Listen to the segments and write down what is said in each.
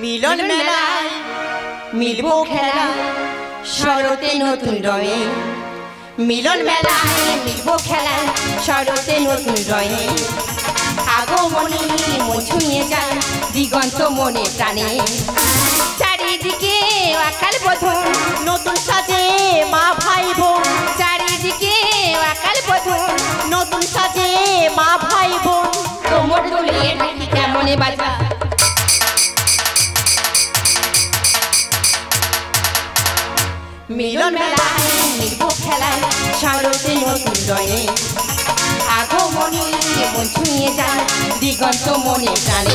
মিলন মেলায় মিলবো খেলা শরতে নতুন রয়ে মিলন মেলায় মিলবো খেলা শরতে নতুন রয়ে আগমনী মন ছুঁয়ে যায় দিগন্ত মনে টানে চারিদিকে আকাল বোধন নতুন সাজে মা ভাই বোন চারিদিকে আকাল বোধন নতুন সাজে মা ভাই বোন কোমর দুলিয়ে ঢাকি কেমনে বাজা মিলন মেলায় মিলবো খেলায় শরতে নতুন রয়ে আগমনী মন ছুঁয়ে যায় দিগন্ত মনে টানে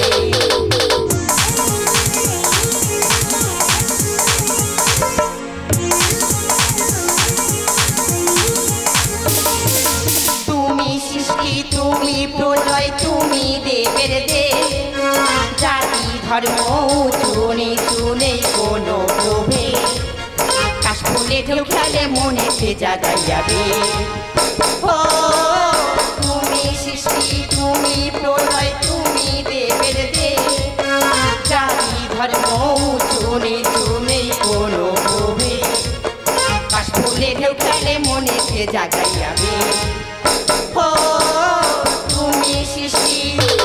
তুমি সৃষ্টি তুমি প্রলয় তুমি দেবের দেব জাতি ধর্ম চুনে চুনে কোনো প্রভেদ কাশফুলে ঢেউ খেলে মনে ভেজা যাইয়াবে ও তুমি সৃষ্টি তুমি প্রলয় তুমি দেবের দেব জাতি ধর্ম চুনে চুনে কোনো প্রভেদ কাশফুলে ঢেউ খেলে মনে ভেজা যাইয়াবে ও তুমি সৃষ্টি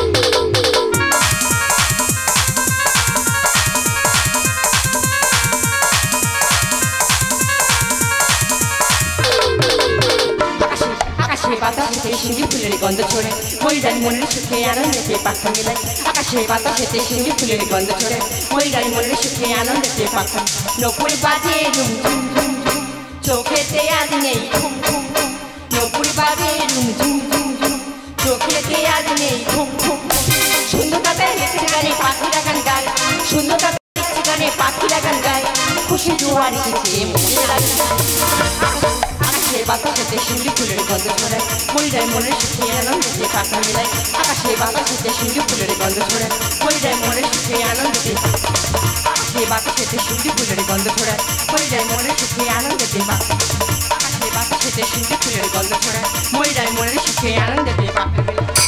বাতাসেতে শিউলি ফুলের গন্ধ ছড়ে ময়ূরানী মনের সুখে আনন্দেতে পাখা মেলায় আকাশে বাতাসেতে শিউলি ফুলের গন্ধ ছড়ে ময়ূরানী মনের সুখে আনন্দেতে পাখা নকুর বাজে ঝুম ঝুম ঝুম ঝুম চোখেতে আজ নেই ঘুম ঘুম ঘুম নকুর বাজে ঝুম ঝুম ঝুম ঝুম চোখেতে আজ নেই ঘুম ঘুম সুন্দরতা হেসে গানে পাখিরা গান গায় সুন্দরতা হেসে গানে পাখিরা গান গায় খুশি জোয়ার এসেছে মনে লাগে বাতাসেতে শিউলি ফুলের গন্ধ ছড়ায় ময়ূরানী মনের সুখে আনন্দেতে পাখা মেলায় আকাশে বাতাসেতে শিউলি ফুলের গন্ধ ছড়ায় ময়ূরানী মনের সুখে আনন্দেতে আকাশে বাতাসেতে শিউলি ফুলের গন্ধ ছড়ায় ময়ূরানী মনের সুখে আনন্দেতে আকাশে বাতাসেতে শিউলি ফুলের গন্ধ ছড়ায় ময়ূরানী মনের সুখে আনন্দেতে পাখা মেলায়